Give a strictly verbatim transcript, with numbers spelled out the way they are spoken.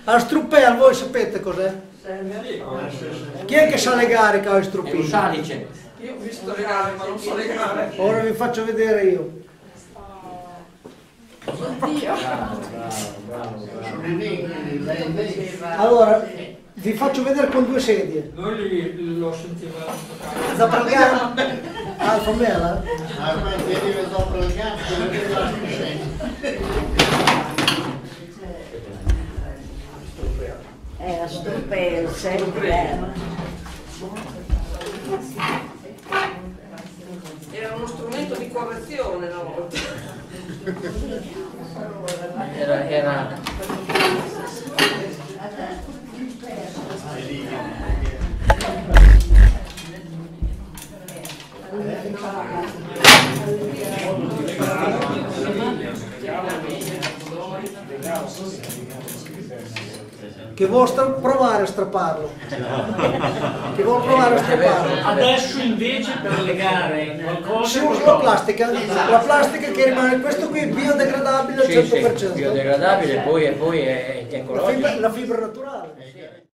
La struppea, voi sapete cos'è? Chi è che sa legare con i struppini? È un salice. Io ho visto legare, ma non so legare. Ora vi faccio vedere io. Oddio. Allora, vi faccio vedere con due sedie. Noi lo sentivamo toccare. Zapragano? Ah, famela? Ma poi ti arriva sopra il gatto e vedi la Eh, la struppea è sempre. Era uno strumento di correzione una volta. Era, era... Che vuol provare a strapparlo? Che vuol provare a strapparlo? Adesso invece per legare qualcosa... Si usa la plastica, la plastica che rimane, questo qui è biodegradabile al Sì, cento per cento. sì, biodegradabile, poi, poi è, è La ecologico. fibra, la fibra naturale.